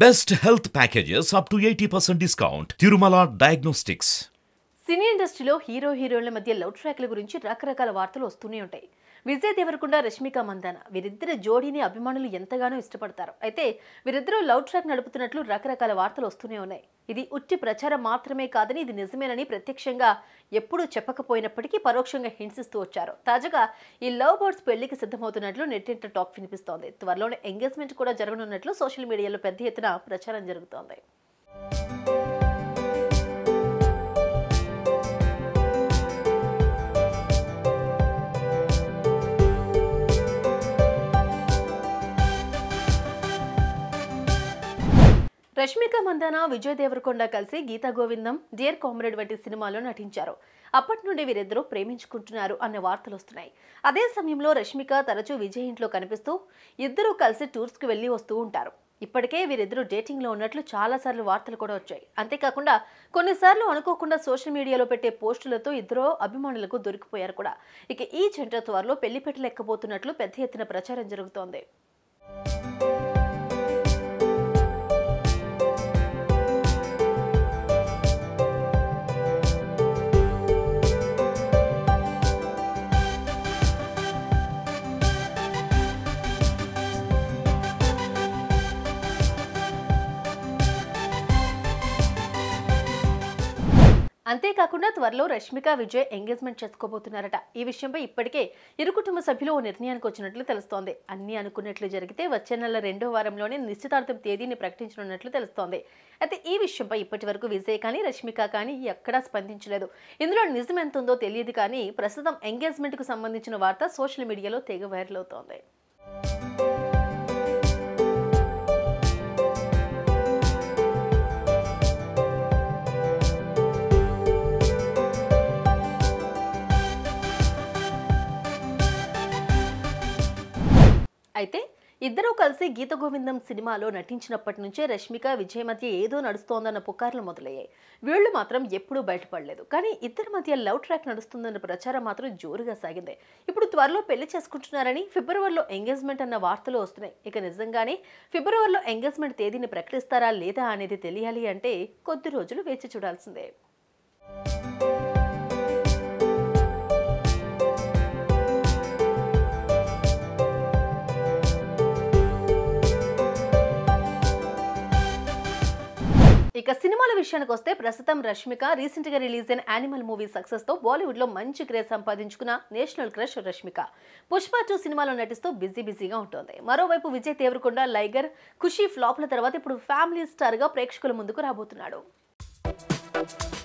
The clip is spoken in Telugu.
Best health packages up to 80% discount. Tirumala Diagnostics. సినీ ఇండస్ట్రీలో హీరోయిన్ల మధ్య లవ్ ట్రాక్ల గురించి రకరకాల వార్తలు వస్తూనే ఉంటాయి. విజయ్ దేవరకొండ, రష్మిక మందాన వీరిద్దరి జోడీని అభిమానులు ఎంతగానో ఇష్టపడతారు. అయితే వీరిద్దరూ లవ్ ట్రాక్ నడుపుతున్నట్లు రకరకాల వార్తలు వస్తూనే ఉన్నాయి. ఇది ఉట్టి ప్రచారం మాత్రమే కాదని, ఇది నిజమేనని ప్రత్యక్షంగా ఎప్పుడూ చెప్పకపోయినప్పటికీ పరోక్షంగా హింసిస్తూ వచ్చారు. తాజాగా ఈ లవ్ బర్డ్స్ పెళ్లికి సిద్ధమవుతున్నట్లు నెట్టింట టాక్ వినిపిస్తోంది. త్వరలోనే ఎంగేజ్మెంట్ కూడా జరగనున్నట్లు సోషల్ మీడియాలో పెద్ద ఎత్తున ప్రచారం జరుగుతోంది. రష్మిక మందాన, విజయ్ దేవరకొండ కలిసి గీతా గోవిందం, డియర్ కామ్రేడ్ వంటి సినిమాల్లో నటించారు. అప్పటి నుండి వీరిద్దరూ ప్రేమించుకుంటున్నారు అన్న వార్తలు వస్తున్నాయి. అదే సమయంలో రష్మిక తరచూ విజయ్ ఇంట్లో కనిపిస్తూ ఇద్దరూ కలిసి టూర్స్కి వెళ్లి వస్తూ ఉంటారు. ఇప్పటికే వీరిద్దరూ డేటింగ్లో ఉన్నట్లు చాలాసార్లు వార్తలు కూడా వచ్చాయి. అంతేకాకుండా కొన్నిసార్లు అనుకోకుండా సోషల్ మీడియాలో పెట్టే పోస్టులతో ఇద్దరు అభిమానులకు దొరికిపోయారు కూడా. ఇక ఈ జంట త్వరలో పెళ్లి పెట్టలేకపోతున్నట్లు పెద్ద ఎత్తున ప్రచారం జరుగుతోంది. అంతేకాకుండా త్వరలో రష్మిక, విజయ్ ఎంగేజ్మెంట్ చేసుకోబోతున్నారట. ఈ విషయంపై ఇప్పటికే ఇరు కుటుంబ సభ్యులు ఓ నిర్ణయానికి వచ్చినట్లు తెలుస్తోంది. అన్ని అనుకున్నట్లు జరిగితే వచ్చే నెల 2వ వారంలోనే నిశ్చితార్థం తేదీని ప్రకటించనున్నట్లు తెలుస్తోంది. అయితే ఈ విషయంపై ఇప్పటి వరకు విజయ్ కానీ, రష్మిక కానీ ఎక్కడా స్పందించలేదు. ఇందులో నిజం ఎంత ఉందో తెలియదు కానీ ప్రస్తుతం ఎంగేజ్మెంట్ కు సంబంధించిన వార్త సోషల్ మీడియాలో తెగ వైరల్ అవుతోంది. అయితే ఇద్దరూ కలిసి గీత గోవిందం సినిమాలో నటించినప్పటి నుంచే రష్మిక, విజయ్ మధ్య ఏదో నడుస్తోందన్న పుకార్లు మొదలయ్యాయి. వీళ్లు మాత్రం ఎప్పుడూ బయటపడలేదు. కానీ ఇద్దరి మధ్య లవ్ ట్రాక్ నడుస్తుందన్న ప్రచారం మాత్రం జోరుగా సాగింది. ఇప్పుడు త్వరలో పెళ్లి చేసుకుంటున్నారని, ఫిబ్రవరిలో ఎంగేజ్మెంట్ అన్న వార్తలు వస్తున్నాయి. ఇక నిజంగానే ఫిబ్రవరిలో ఎంగేజ్మెంట్ తేదీని ప్రకటిస్తారా లేదా అనేది తెలియాలి అంటే కొద్ది రోజులు వేచి చూడాల్సిందే. ఇక సినిమాల విషయానికి వస్తే ప్రస్తుతం రష్మిక రీసెంట్ గా రిలీజ్ అయిన యానిమల్ మూవీ సక్సెస్ తో బాలీవుడ్ లో మంచి క్రేజ్ సంపాదించుకున్న నేషనల్ క్రష్ రష్మిక పుష్ప 2 సినిమాలో నటిస్తూ బిజీగా ఉంటుంది. మరోవైపు విజయ్ దేవరకొండ లైగర్, ఖుషీ ఫ్లాప్ల తర్వాత ఇప్పుడు ఫ్యామిలీ స్టార్ గా ప్రేక్షకుల ముందుకు రాబోతున్నాడు.